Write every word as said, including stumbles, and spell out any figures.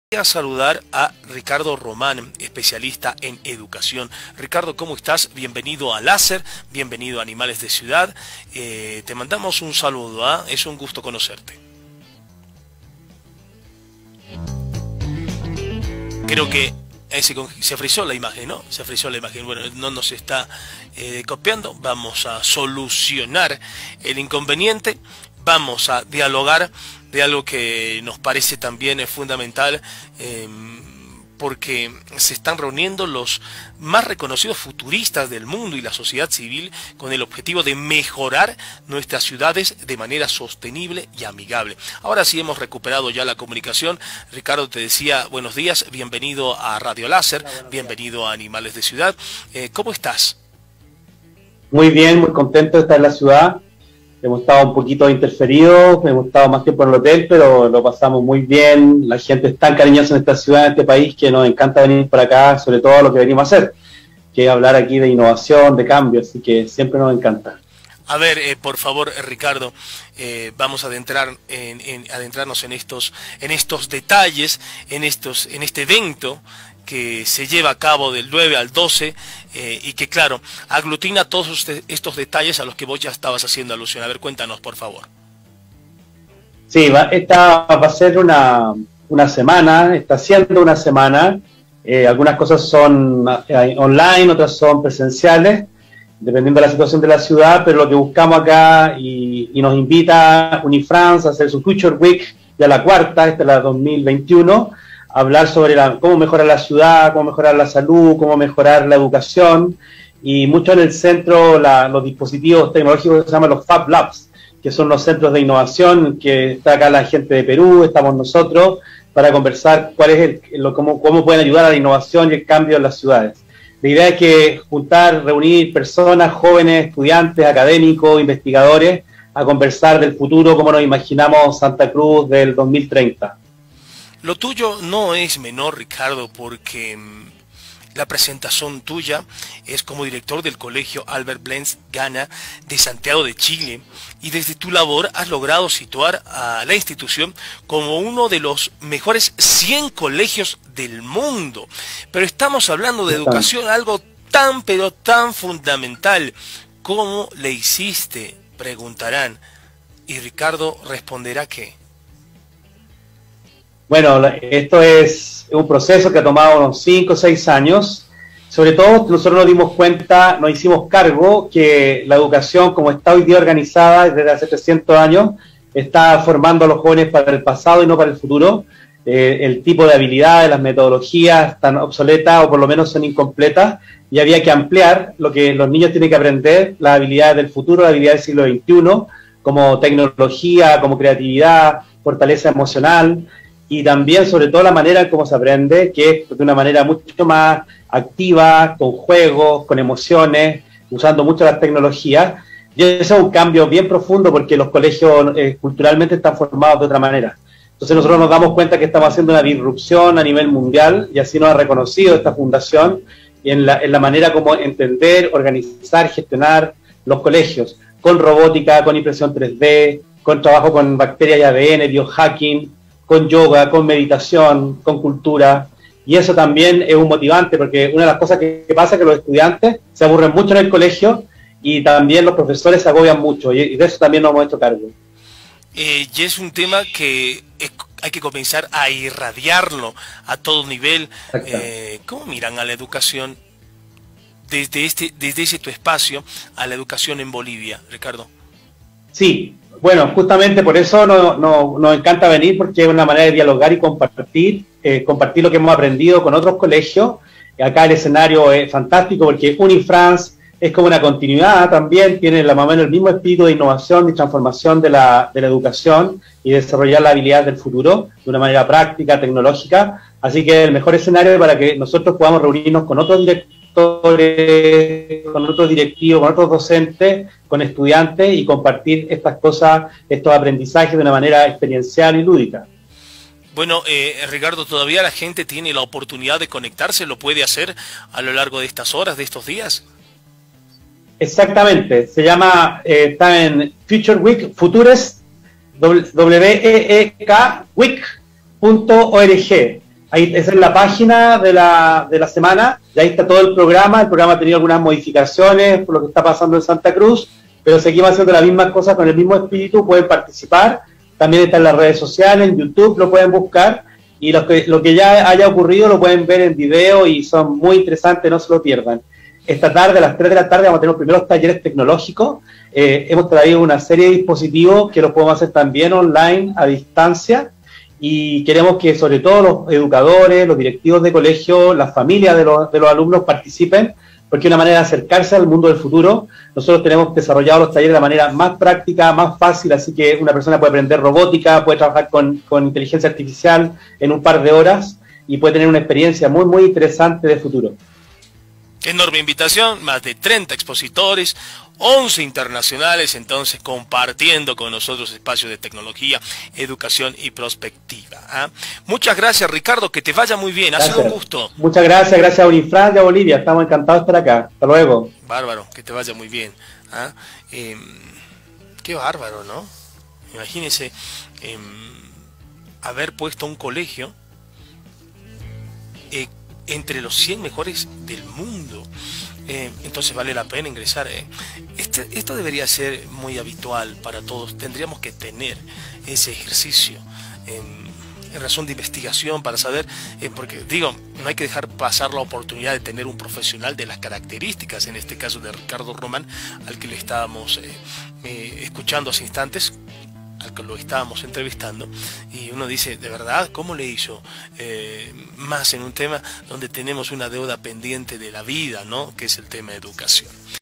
A saludar a Ricardo Román, especialista en educación. Ricardo, ¿cómo estás? Bienvenido a Láser, bienvenido a Animales de Ciudad. Eh, te mandamos un saludo, ¿ah? Es un gusto conocerte. Creo que eh, se, se frizó la imagen, ¿no? Se frizó la imagen. Bueno, no nos está eh, copiando. Vamos a solucionar el inconveniente. Vamos a dialogar de algo que nos parece también fundamental, eh, porque se están reuniendo los más reconocidos futuristas del mundo y la sociedad civil con el objetivo de mejorar nuestras ciudades de manera sostenible y amigable. Ahora sí hemos recuperado ya la comunicación. Ricardo, te decía buenos días, bienvenido a Radio Láser, bienvenido a Animales de Ciudad. Eh, ¿Cómo estás? Muy bien, muy contento de estar en la ciudad. Hemos estado un poquito interferidos, hemos estado más tiempo en el hotel, pero lo pasamos muy bien. La gente es tan cariñosa en esta ciudad, en este país, que nos encanta venir por acá, sobre todo lo que venimos a hacer, que es hablar aquí de innovación, de cambio, así que siempre nos encanta. A ver, eh, por favor, Ricardo, eh, vamos a adentrar en, en, adentrarnos en estos, en estos detalles, en, estos, en este evento que se lleva a cabo del nueve al doce eh, y que, claro, aglutina todos estos detalles a los que vos ya estabas haciendo alusión. A ver, cuéntanos, por favor. Sí, va, esta va a ser una, una semana, está siendo una semana. Eh, algunas cosas son eh, online, otras son presenciales, dependiendo de la situación de la ciudad, pero lo que buscamos acá y, y nos invita Unifrance a hacer su Future Week, ya la cuarta, esta es la dos mil veintiuno, hablar sobre la, cómo mejorar la ciudad, cómo mejorar la salud, cómo mejorar la educación, y mucho en el centro la, los dispositivos tecnológicos que se llaman los Fab Labs, que son los centros de innovación, que está acá la gente de Perú, estamos nosotros, para conversar cuál es el, lo, cómo, cómo pueden ayudar a la innovación y el cambio en las ciudades. La idea es que juntar, reunir personas, jóvenes, estudiantes, académicos, investigadores, a conversar del futuro, cómo nos imaginamos Santa Cruz del dos mil treinta. Lo tuyo no es menor, Ricardo, porque mmm, la presentación tuya es como director del Colegio Albert Blens Gana de Santiago de Chile, y desde tu labor has logrado situar a la institución como uno de los mejores cien colegios del mundo. Pero estamos hablando de educación, algo tan pero tan fundamental. ¿Cómo le hiciste?, preguntarán, y Ricardo responderá que bueno, esto es un proceso que ha tomado unos cinco o seis años. Sobre todo, nosotros nos dimos cuenta, nos hicimos cargo que la educación, como está hoy día organizada desde hace trescientos años, está formando a los jóvenes para el pasado y no para el futuro. Eh, el tipo de habilidades, las metodologías están obsoletas o por lo menos son incompletas, y había que ampliar lo que los niños tienen que aprender, las habilidades del futuro, las habilidades del siglo veintiuno, como tecnología, como creatividad, fortaleza emocional, y también sobre todo la manera en cómo se aprende, que es de una manera mucho más activa, con juegos, con emociones, usando mucho las tecnologías. Y eso es un cambio bien profundo porque los colegios eh, culturalmente están formados de otra manera. Entonces nosotros nos damos cuenta que estamos haciendo una disrupción a nivel mundial, y así nos ha reconocido esta fundación en la, en la manera como entender, organizar, gestionar los colegios, con robótica, con impresión tres D, con trabajo con bacterias y A D N, biohacking, con yoga, con meditación, con cultura, y eso también es un motivante, porque una de las cosas que, que pasa es que los estudiantes se aburren mucho en el colegio, y también los profesores se agobian mucho, y, y de eso también nos hemos hecho cargo. Eh, y es un tema que es, hay que comenzar a irradiarlo a todo nivel. Eh, ¿Cómo miran a la educación desde, este, desde ese tu espacio, a la educación en Bolivia, Ricardo? Sí. Bueno, justamente por eso no, no, nos encanta venir, porque es una manera de dialogar y compartir, eh, compartir lo que hemos aprendido con otros colegios. Acá el escenario es fantástico porque Unifrance es como una continuidad también, tiene la, más o menos el mismo espíritu de innovación y transformación de la, de la educación y desarrollar la habilidad del futuro de una manera práctica, tecnológica. Así que el mejor escenario para que nosotros podamos reunirnos con otros directores, con otros directivos, con otros docentes, con estudiantes, y compartir estas cosas, estos aprendizajes de una manera experiencial y lúdica. Bueno, eh, Ricardo, todavía la gente tiene la oportunidad de conectarse, ¿lo puede hacer a lo largo de estas horas, de estos días? Exactamente, se llama, eh, está en Future Week, Futures, W E E K Week punto org. Ahí, esa es la página de la, de la semana, y ahí está todo el programa. El programa ha tenido algunas modificaciones por lo que está pasando en Santa Cruz, pero seguimos haciendo las mismas cosas con el mismo espíritu. Pueden participar, también está en las redes sociales, en YouTube lo pueden buscar, y lo que, lo que ya haya ocurrido lo pueden ver en video y son muy interesantes, no se lo pierdan. Esta tarde, a las tres de la tarde, vamos a tener los primeros talleres tecnológicos. Eh, hemos traído una serie de dispositivos que los podemos hacer también online, a distancia, y queremos que sobre todo los educadores, los directivos de colegio, las familias de los, de los alumnos participen, porque es una manera de acercarse al mundo del futuro. Nosotros tenemos desarrollado los talleres de la manera más práctica, más fácil, así que una persona puede aprender robótica, puede trabajar con, con inteligencia artificial en un par de horas y puede tener una experiencia muy, muy interesante de futuro. Enorme invitación, más de treinta expositores, once internacionales, entonces compartiendo con nosotros espacios de tecnología, educación y prospectiva. ¿eh? Muchas gracias, Ricardo, que te vaya muy bien, ha sido un gusto. Muchas gracias, gracias a Unifran y a Bolivia, estamos encantados de estar acá. Hasta luego. Bárbaro, que te vaya muy bien. ¿eh? Eh, qué bárbaro, ¿no? Imagínense eh, haber puesto un colegio eh, entre los cien mejores del mundo. Eh, entonces vale la pena ingresar. Eh. Este, esto debería ser muy habitual para todos. Tendríamos que tener ese ejercicio eh, en razón de investigación para saber, eh, porque digo, no hay que dejar pasar la oportunidad de tener un profesional de las características, en este caso de Ricardo Román, al que le estábamos eh, eh, escuchando hace instantes, al que lo estábamos entrevistando, y uno dice, de verdad, ¿cómo le hizo? Eh, más en un tema donde tenemos una deuda pendiente de la vida, ¿no? Que es el tema de educación.